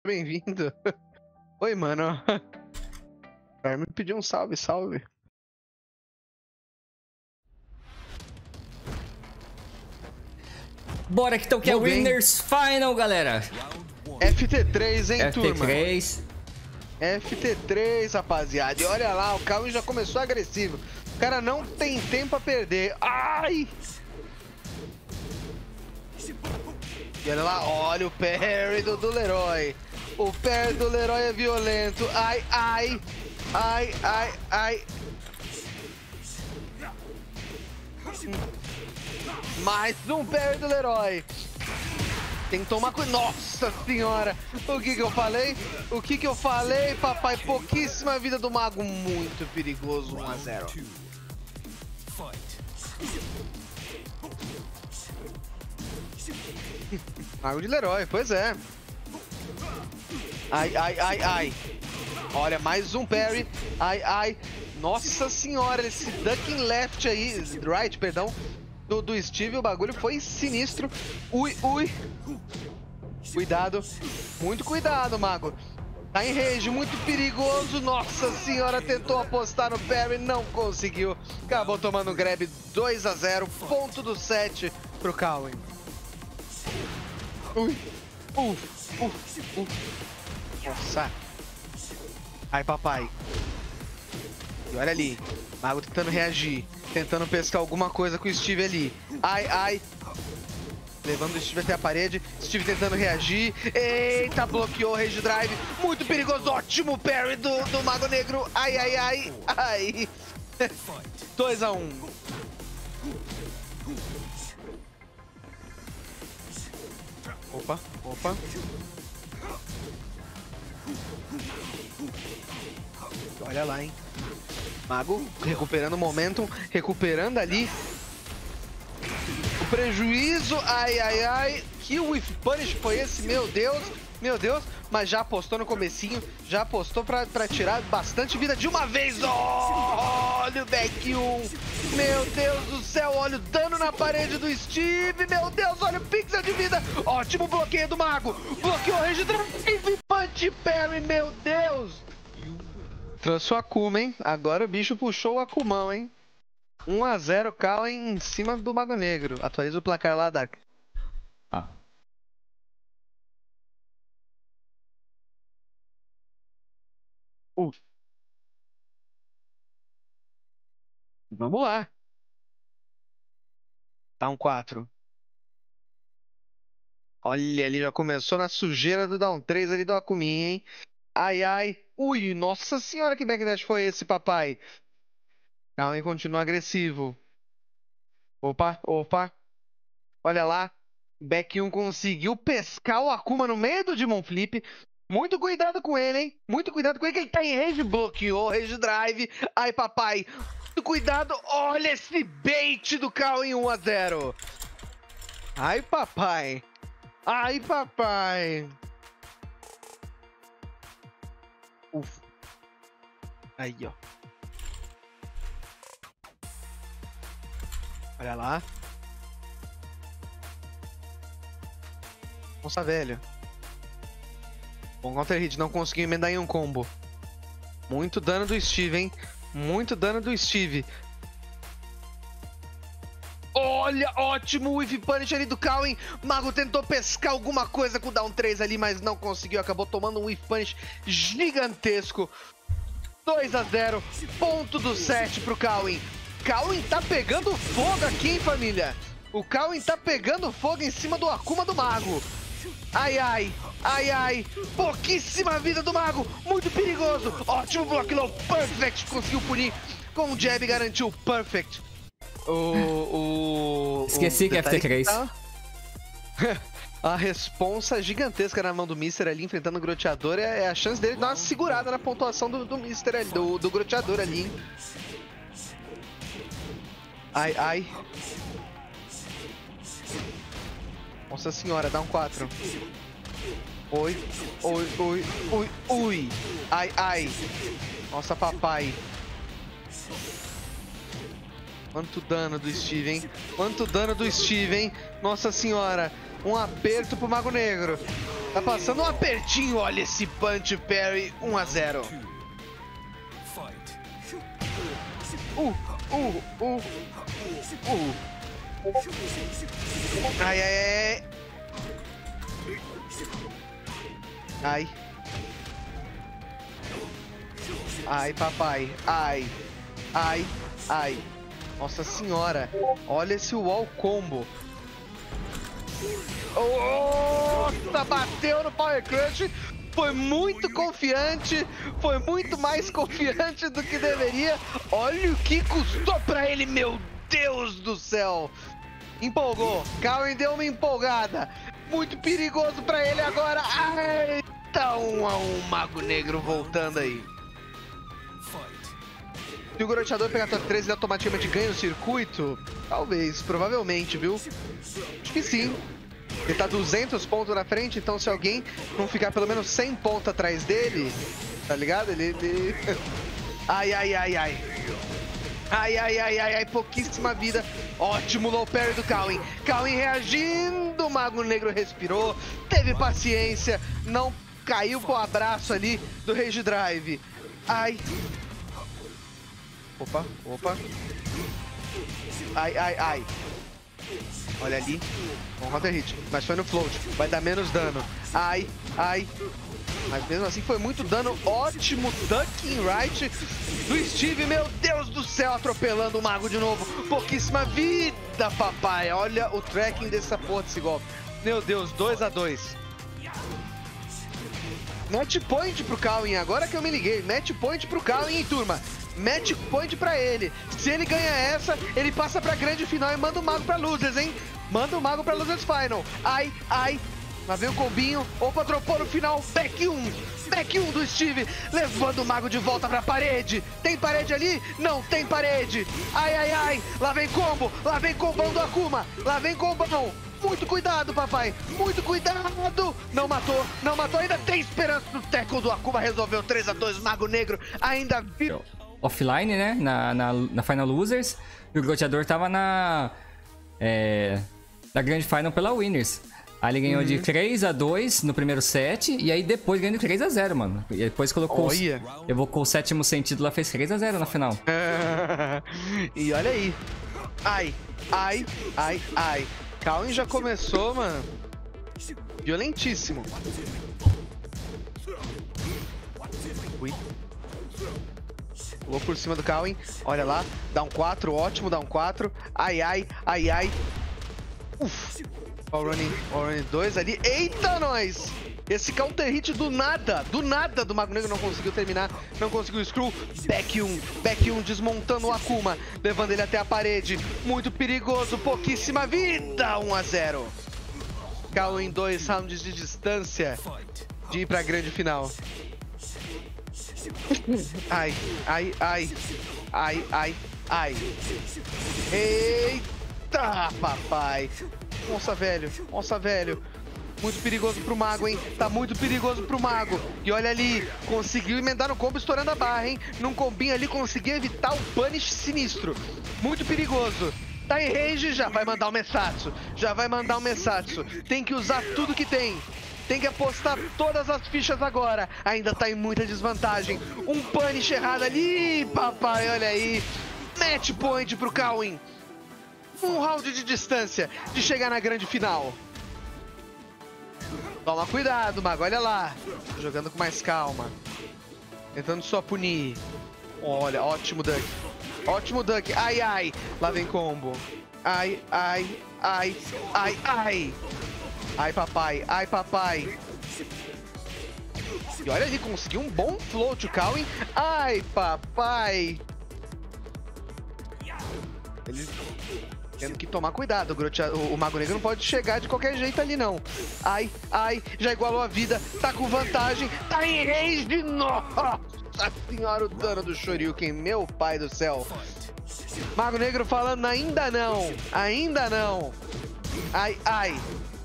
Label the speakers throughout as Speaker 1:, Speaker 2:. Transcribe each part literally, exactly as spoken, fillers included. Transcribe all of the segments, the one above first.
Speaker 1: bem-vindo. Oi, mano. Me pediu um salve, salve.
Speaker 2: Bora que então que é o Winners Final, galera.
Speaker 1: F T três, hein,
Speaker 2: F T
Speaker 1: turma?
Speaker 2: três.
Speaker 1: F T três, rapaziada. E olha lá, o Calvin já começou agressivo. O cara não tem tempo a perder. Ai! E olha lá, olha o parry do, do Leroy. O parry do Leroy é violento. Ai, ai. Ai, ai, ai. Mais um parry do Leroy. Tem que tomar cuidado. Nossa senhora. O que que eu falei? O que que eu falei, papai? Pouquíssima vida do mago. Muito perigoso. um a zero. Mago de Leroy, pois é. Ai, ai, ai, ai. Olha, mais um parry. Ai, ai. Nossa senhora, esse ducking left aí, right, perdão, do, do Steve, o bagulho foi sinistro. Ui, ui. Cuidado. Muito cuidado, mago. Tá em range, muito perigoso. Nossa senhora, tentou apostar no parry, não conseguiu. Acabou tomando um grab. Dois a zero, ponto do set pro Cowen. Ui. Uf, uf, uf. Nossa. Ai, papai. E olha ali. Mago tentando reagir. Tentando pescar alguma coisa com o Steve ali. Ai, ai. Levando o Steve até a parede. Steve tentando reagir. Eita, bloqueou o Rage Drive. Muito perigoso. Ótimo parry do, do Mago Negro. Ai, ai, ai. Ai. dois a um. Opa, opa. Olha lá, hein. Mago recuperando o momentum. Recuperando ali o prejuízo. Ai, ai, ai. Que whiff punish foi esse? Meu Deus. Meu Deus. Mas já apostou no comecinho. Já apostou pra, pra tirar bastante vida de uma vez. Oh, olha o back um. Meu Deus do céu. Olha o dano na parede do Steve. Meu Deus, olha o pixel de vida. Ótimo bloqueio do Mago. Bloqueou o Rage Drive. Punch parry, meu Deus. Trouxe o Akuma, hein? Agora o bicho puxou o Akumão, hein? um a zero, Cowen em cima do Mago Negro. Atualiza o placar lá, Dark.
Speaker 2: Ah.
Speaker 1: Uh. Vamos lá. Down quatro. Olha, ele já começou na sujeira do Down três ali do Akuminha, hein? Ai, ai. Ui, nossa senhora, que backdash foi esse, papai? Cowen continua agressivo. Opa, opa. Olha lá. Back um conseguiu pescar o Akuma no meio do Demon Flip. Muito cuidado com ele, hein? Muito cuidado com ele, que ele tá em range. Bloqueou, Rage Drive. Ai, papai. Muito cuidado. Olha esse bait do Cal em um a zero. Ai, papai. Ai, papai. Uf. Aí, ó. Olha lá. Nossa, velho. Bom counter hit, não conseguiu emendar em um combo. Muito dano do Steve, hein? Muito dano do Steve. Olha, ótimo whiff punish ali do Cowen. Mago tentou pescar alguma coisa com o down três ali, mas não conseguiu. Acabou tomando um whiff punish gigantesco. dois a zero, ponto do set pro Cowen. Cowen tá pegando fogo aqui, hein, família? O Cowen tá pegando fogo em cima do Akuma do Mago. Ai, ai, ai, ai. Pouquíssima vida do Mago. Muito perigoso. Ótimo block low. Perfect. Conseguiu punir com o jab e garantiu perfect. O... o
Speaker 2: Esqueci
Speaker 1: o
Speaker 2: que é F T três.
Speaker 1: Tá... a responsa gigantesca na mão do Mister ali, enfrentando o Groteador. É a chance dele dar uma segurada na pontuação do, do Mister ali, do, do Groteador ali, hein? Ai, ai. Nossa senhora, dá um quatro. Oi, oi, oi, ui, ui. Ai, ai. Nossa, papai. Quanto dano do Steve, hein? Quanto dano do Steve, hein? Nossa senhora. um aperto pro Mago Negro. Tá passando um apertinho, olha esse punch parry, um a zero. Uh, uh, uh, uh. Ai, ai, ai. Ai. Ai, papai. Ai. Ai, ai. Nossa senhora. Olha esse wall combo. Oh, bateu no Power Crush. Foi muito confiante. Foi muito mais confiante do que deveria. Olha o que custou pra ele, meu Deus do céu. Empolgou. Kawen deu uma empolgada. Muito perigoso pra ele agora. Ai, tá um a um, Mago Negro voltando aí. Se o Goroteador pegar top três, ele automaticamente ganha o circuito? Talvez, provavelmente, viu? Acho que sim. Ele tá duzentos pontos na frente, então se alguém não ficar pelo menos cem pontos atrás dele, tá ligado? Ele... ele... Ai, ai, ai, ai. Ai, ai, ai, ai, ai, pouquíssima vida. Ótimo low parry do Kawen. Kawen reagindo, o Mago Negro respirou, teve paciência, não caiu com o abraço ali do Rage Drive. Ai. Opa, opa. Ai, ai, ai. Olha ali. Um counter hit, mas foi no float. Vai dar menos dano. Ai, ai. Mas mesmo assim foi muito dano. Ótimo ducking right do Steve. Meu Deus do céu, atropelando o Mago de novo. Pouquíssima vida, papai. Olha o tracking dessa porra desse golpe. Meu Deus, dois a dois. Match point pro Kawen. Agora que eu me liguei. Match point pro Kawen, turma. Match point pra ele. Se ele ganha essa, ele passa pra grande final e manda o Mago pra Losers, hein? Manda o Mago pra Losers Final. Ai, ai. Lá vem o combinho. Opa, dropou no final. Back um. Back um do Steve. Levando o Mago de volta pra parede. Tem parede ali? Não tem parede. Ai, ai, ai. Lá vem combo. Lá vem combão do Akuma. Lá vem combão. Muito cuidado, papai. Muito cuidado. Não matou. Não matou. Ainda tem esperança no tackle do Akuma. Resolveu três a dois. Mago Negro ainda viu.
Speaker 2: Offline, né? Na, na, na Final Losers. E o Goroteador tava na... É, na Grand Final pela Winners. Aí ele ganhou uhum. de três a dois no primeiro set. E aí depois ganhou de três a zero, mano. E depois colocou...
Speaker 1: Olha.
Speaker 2: Evocou o sétimo sentido lá, fez três a zero na final.
Speaker 1: E olha aí. Ai, ai, ai, ai. Kawen já começou, mano. Violentíssimo. Ui. Pulou por cima do Kawen. Olha lá. Down quatro. Ótimo down quatro. Ai, ai, ai, ai. Uf. All running, all running dois ali. Eita, nós! Esse counter hit do nada, do nada do Mago Negro não conseguiu terminar. Não conseguiu o screw. Back um. Back um desmontando o Akuma. Levando ele até a parede. Muito perigoso. Pouquíssima vida. um a zero. Kawen dois rounds de distância de ir pra grande final. Ai, ai, ai, ai, ai, ai. Eita, papai. Nossa, velho, nossa, velho. Muito perigoso pro Mago, hein? Tá muito perigoso pro Mago. E olha ali, conseguiu emendar no combo estourando a barra, hein? Num combinho ali, conseguiu evitar o punish sinistro. Muito perigoso. Tá em range, já vai mandar o Messatsu. Já vai mandar o Messatsu. Tem que usar tudo que tem. Tem que apostar todas as fichas agora. Ainda tá em muita desvantagem. Um punish errado ali, papai, olha aí. Match point pro Kawen. Um round de distância de chegar na grande final. Toma cuidado, Mago, olha lá. Jogando com mais calma. Tentando só punir. Olha, ótimo duck. Ótimo duck. Ai, ai. Lá vem combo. Ai, ai, ai, ai, ai. Ai, papai, ai, papai. E olha, ele conseguiu um bom float, o Kawen. Ai, papai. Ele tendo que tomar cuidado. O, o Mago Negro não pode chegar de qualquer jeito ali, não. Ai, ai, já igualou a vida. Tá com vantagem. Tá em range. Nossa senhora, o dano do Shoryuken. Meu pai do céu. Mago Negro falando ainda não. Ainda não. Ai, ai.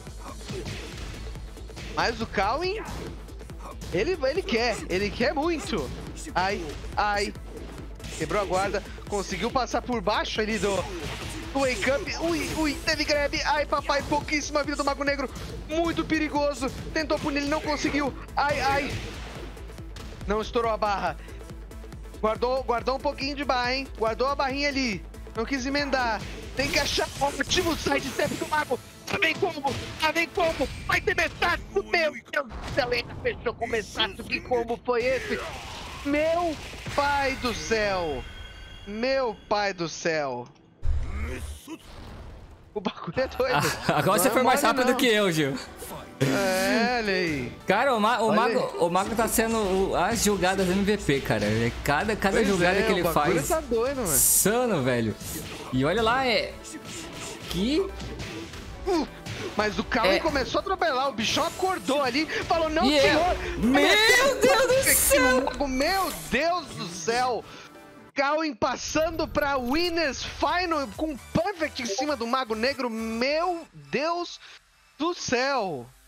Speaker 1: Mas o Kawen, ele, ele quer, ele quer muito. Ai, ai. Quebrou a guarda, conseguiu passar por baixo ali do, Wake up. Ui, ui, teve grab. Ai, papai, pouquíssima vida do Mago Negro. Muito perigoso. Tentou punir, ele não conseguiu. Ai, ai. Não estourou a barra. Guardou, guardou um pouquinho de barra, hein? Guardou a barrinha ali. Não quis emendar. Tem que achar o último sidestep do Mago. Tá bem como? Tá bem como? Vai ter metade do meu. Deus do céu, ainda fechou com metade. Que combo foi esse? Meu pai do céu. Meu pai do céu. O bagulho é doido.
Speaker 2: Ah, agora
Speaker 1: Não
Speaker 2: você
Speaker 1: é
Speaker 2: foi mais
Speaker 1: mole,
Speaker 2: rápido
Speaker 1: não.
Speaker 2: que eu, Gil.
Speaker 1: É, olha aí.
Speaker 2: Cara, o, ma o,
Speaker 1: Olha
Speaker 2: mago,
Speaker 1: aí.
Speaker 2: o Mago tá sendo o- as jogadas M V P, cara. É Cada, cada
Speaker 1: Pois
Speaker 2: jogada
Speaker 1: é,
Speaker 2: que ele
Speaker 1: o bagulho
Speaker 2: faz.
Speaker 1: tá doido, mano.
Speaker 2: Insano, velho. E olha lá, é. Que.
Speaker 1: Uh, mas o Cauê
Speaker 2: É.
Speaker 1: começou a atropelar, o bichão acordou ali, falou, não,
Speaker 2: E é-
Speaker 1: senhor!
Speaker 2: Meu Deus do
Speaker 1: Aqui
Speaker 2: céu!
Speaker 1: no Mago, meu Deus do céu! Cauê passando pra Winners Final com um perfect em cima do Mago Negro, meu Deus do céu!